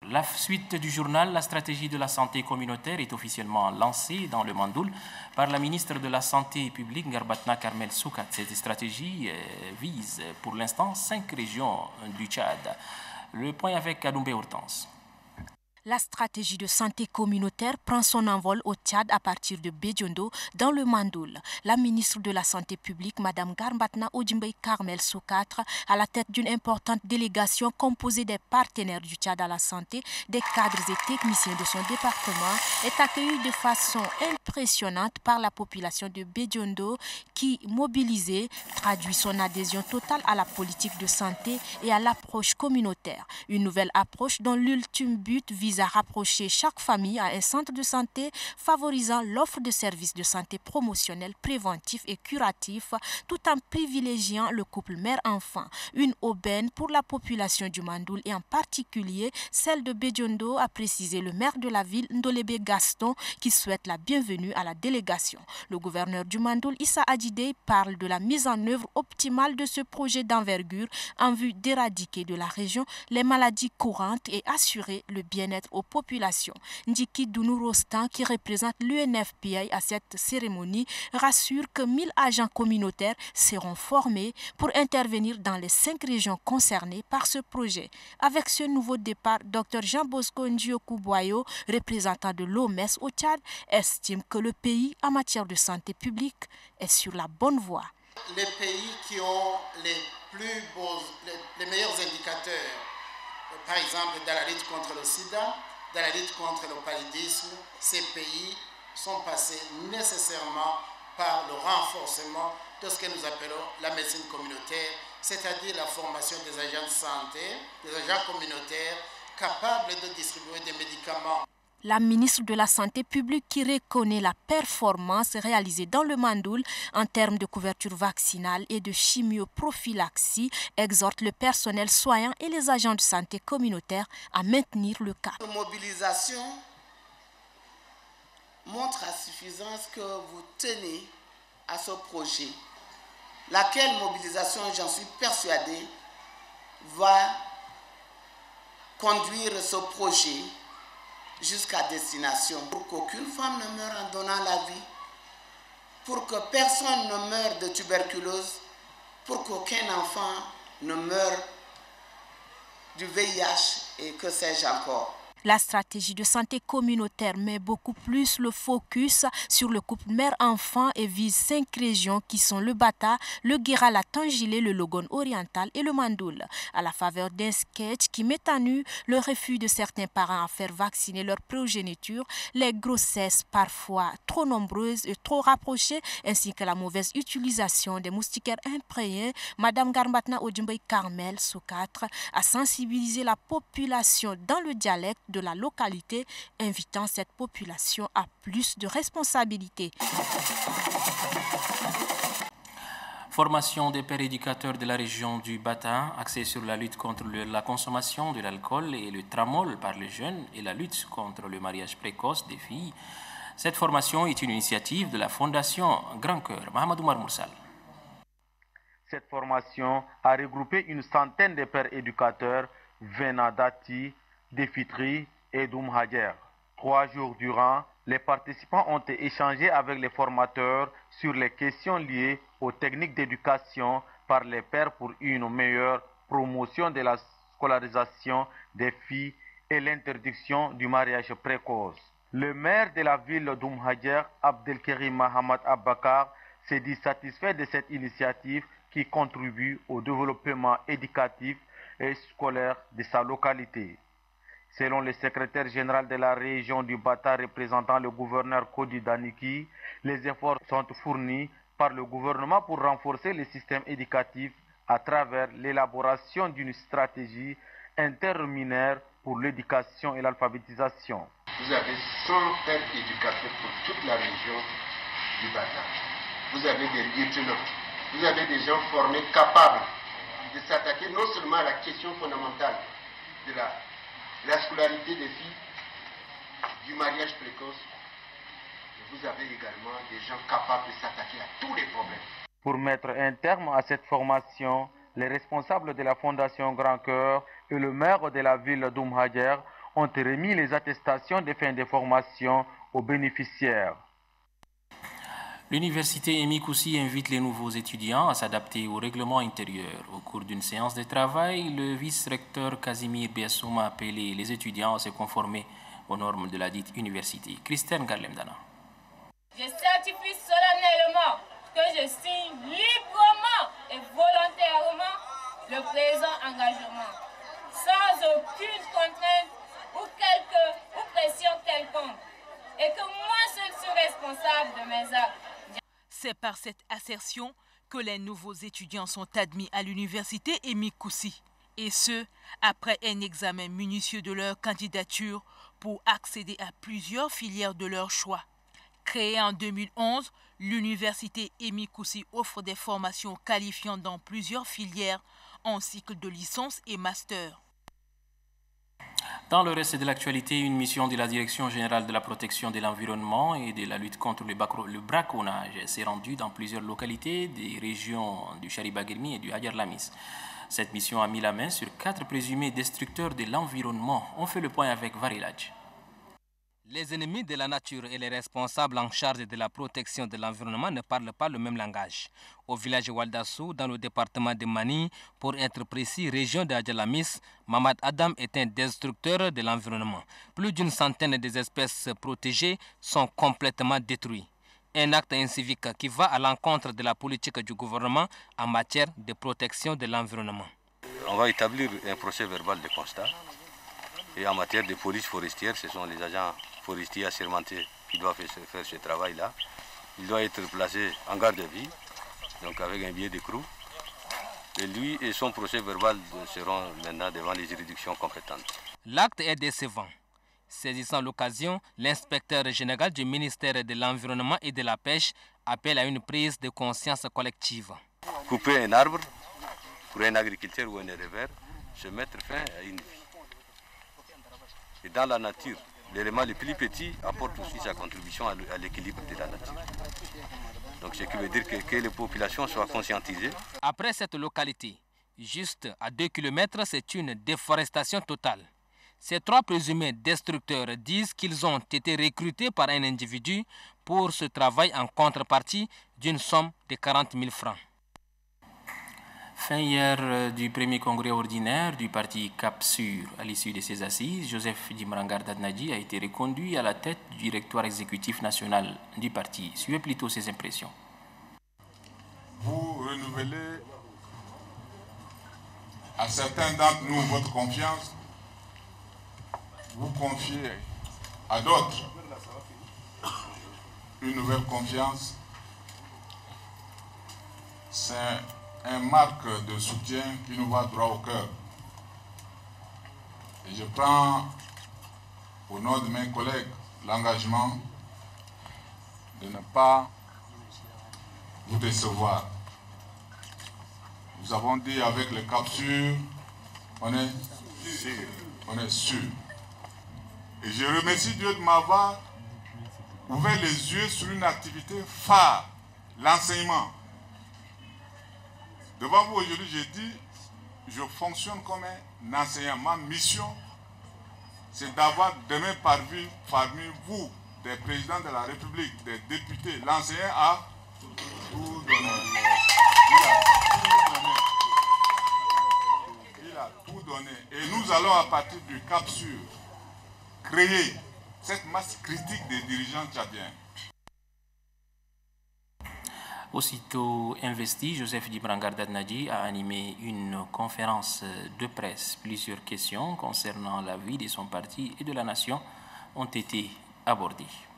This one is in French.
La suite du journal, la stratégie de la santé communautaire est officiellement lancée dans le Mandoul par la ministre de la Santé publique, Garbatna Karmel Soukat. Cette stratégie vise pour l'instant 5 régions du Tchad. Le point avec Adoumbe Hortense. La stratégie de santé communautaire prend son envol au Tchad à partir de Bédiondo, dans le Mandoul. La ministre de la Santé publique, Mme Garbatna Odjimbey Karmel Soukatre, à la tête d'une importante délégation composée des partenaires du Tchad à la santé, des cadres et techniciens de son département, est accueillie de façon impressionnante par la population de Bédiondo qui, mobilisée, traduit son adhésion totale à la politique de santé et à l'approche communautaire. Une nouvelle approche dont l'ultime but vise à rapprocher chaque famille à un centre de santé, favorisant l'offre de services de santé promotionnels, préventifs et curatifs, tout en privilégiant le couple mère-enfant. Une aubaine pour la population du Mandoul et en particulier celle de Bédiondo, a précisé le maire de la ville, Ndolebe Gaston, qui souhaite la bienvenue à la délégation. Le gouverneur du Mandoul, Issa Adjidé, parle de la mise en œuvre optimale de ce projet d'envergure en vue d'éradiquer de la région les maladies courantes et assurer le bien-être aux populations. Ndiki Dounou Rostan, qui représente l'UNFPA à cette cérémonie, rassure que 1000 agents communautaires seront formés pour intervenir dans les 5 régions concernées par ce projet. Avec ce nouveau départ, Dr Jean Bosco Ndiokou Boyo, représentant de l'OMS au Tchad, estime que le pays, en matière de santé publique, est sur la bonne voie. Les pays qui ont les meilleurs indicateurs, par exemple dans la lutte contre le sida, dans la lutte contre le paludisme, ces pays sont passés nécessairement par le renforcement de ce que nous appelons la médecine communautaire, c'est-à-dire la formation des agents de santé, des agents communautaires capables de distribuer des médicaments. La ministre de la Santé publique, qui reconnaît la performance réalisée dans le Mandoul en termes de couverture vaccinale et de chimioprophylaxie, exhorte le personnel soignant et les agents de santé communautaire à maintenir le cap. La mobilisation montre à suffisance que vous tenez à ce projet. Laquelle mobilisation, j'en suis persuadé, va conduire ce projet jusqu'à destination, pour qu'aucune femme ne meure en donnant la vie, pour que personne ne meure de tuberculose, pour qu'aucun enfant ne meure du VIH et que sais-je encore. La stratégie de santé communautaire met beaucoup plus le focus sur le couple mère-enfant et vise 5 régions qui sont le Bata, le Guéra, la Tangilé, le Logone oriental et le Mandoul. À la faveur d'un sketch qui met à nu le refus de certains parents à faire vacciner leur progéniture, les grossesses parfois trop nombreuses et trop rapprochées, ainsi que la mauvaise utilisation des moustiquaires imprégnés, Mme Garbatna Odjimbey Karmel Soukatre a sensibilisé la population dans le dialecte de la localité, invitant cette population à plus de responsabilités. Formation des pères éducateurs de la région du Bata, axée sur la lutte contre la consommation de l'alcool et le tramol par les jeunes et la lutte contre le mariage précoce des filles. Cette formation est une initiative de la Fondation Grand Cœur. Mohamed Oumar Moursal. Cette formation a regroupé une centaine de pères éducateurs venant d'Ati, d'Efitri et d'Oumhadjer. 3 jours durant, les participants ont échangé avec les formateurs sur les questions liées aux techniques d'éducation par les pères pour une meilleure promotion de la scolarisation des filles et l'interdiction du mariage précoce. Le maire de la ville d'Oumhadjer, Abdelkerim Mahamad Abbakar, s'est dit satisfait de cette initiative qui contribue au développement éducatif et scolaire de sa localité. Selon le secrétaire général de la région du Bata représentant le gouverneur Kodi Daniki, les efforts sont fournis par le gouvernement pour renforcer le système éducatif à travers l'élaboration d'une stratégie interministérielle pour l'éducation et l'alphabétisation. Vous avez 100 pères éducateurs pour toute la région du Bata. Vous avez des lieutenants, vous avez des gens formés capables de s'attaquer non seulement à la question fondamentale de la scolarité des filles, du mariage précoce, mais vous avez également des gens capables de s'attaquer à tous les problèmes. Pour mettre un terme à cette formation, les responsables de la Fondation Grand Cœur et le maire de la ville d'Oumhadjer ont remis les attestations de fin de formation aux bénéficiaires. L'université Emi Koussi invite les nouveaux étudiants à s'adapter au règlement intérieur. Au cours d'une séance de travail, le vice-recteur Casimir Biassouma a appelé les étudiants à se conformer aux normes de la dite université. Christine Garlemdana. Je certifie solennellement que je signe librement et volontairement le présent engagement, sans aucune contrainte ou pression quelconque, et que moi seul suis responsable de mes actes. C'est par cette assertion que les nouveaux étudiants sont admis à l'université Emi Koussi, et ce, après un examen minutieux de leur candidature pour accéder à plusieurs filières de leur choix. Créée en 2011, l'université Emi Koussi offre des formations qualifiantes dans plusieurs filières en cycle de licence et master. Dans le reste de l'actualité, une mission de la Direction générale de la protection de l'environnement et de la lutte contre le braconnage s'est rendue dans plusieurs localités des régions du Chariba-Guelmi et du Hadjar Lamis. Cette mission a mis la main sur 4 présumés destructeurs de l'environnement. On fait le point avec Varilaj. Les ennemis de la nature et les responsables en charge de la protection de l'environnement ne parlent pas le même langage. Au village Waldassou, dans le département de Mani, pour être précis, région de Adjalamis, Mamad Adam est un destructeur de l'environnement. Plus d'une centaine des espèces protégées sont complètement détruites. Un acte incivique qui va à l'encontre de la politique du gouvernement en matière de protection de l'environnement. On va établir un procès verbal de constat. Et en matière de police forestière, ce sont les agents forestiers assermentés qui doivent faire ce travail-là. Il doit être placé en garde à vue, donc avec un billet d'écrou. Et lui et son procès verbal seront maintenant devant les juridictions compétentes. L'acte est décevant. Saisissant l'occasion, l'inspecteur général du ministère de l'Environnement et de la Pêche appelle à une prise de conscience collective. Couper un arbre pour un agriculteur ou un éleveur, se mettre fin à une vie. Et dans la nature, l'élément le plus petit apporte aussi sa contribution à l'équilibre de la nature. Donc ce qui veut dire que les populations soient conscientisées. Après cette localité, juste à 2 km, c'est une déforestation totale. Ces 3 présumés destructeurs disent qu'ils ont été recrutés par un individu pour ce travail en contrepartie d'une somme de 40 000 francs. Fin hier du premier congrès ordinaire du parti Cap-Sur. À l'issue de ces assises, Joseph Djimrangar Dadnadji a été reconduit à la tête du directoire exécutif national du parti. Suivez plutôt ses impressions. Vous renouvelez à certains d'entre nous votre confiance, vous confiez à d'autres une nouvelle confiance. C'est un marque de soutien qui nous va droit au cœur. Et je prends au nom de mes collègues l'engagement de ne pas vous décevoir. Nous avons dit avec les captures, on est sûr. Et je remercie Dieu de m'avoir ouvert les yeux sur une activité phare, l'enseignement. Devant vous aujourd'hui, j'ai dit, je fonctionne comme un enseignant. Ma mission, c'est d'avoir demain parmi vous, des présidents de la République, des députés, l'enseignant a tout donné. Il a tout donné. Et nous allons à partir du Cap-Sur créer cette masse critique des dirigeants tchadiens. Aussitôt investi, Joseph Djimrangar Dadnadji a animé une conférence de presse. Plusieurs questions concernant la vie de son parti et de la nation ont été abordées.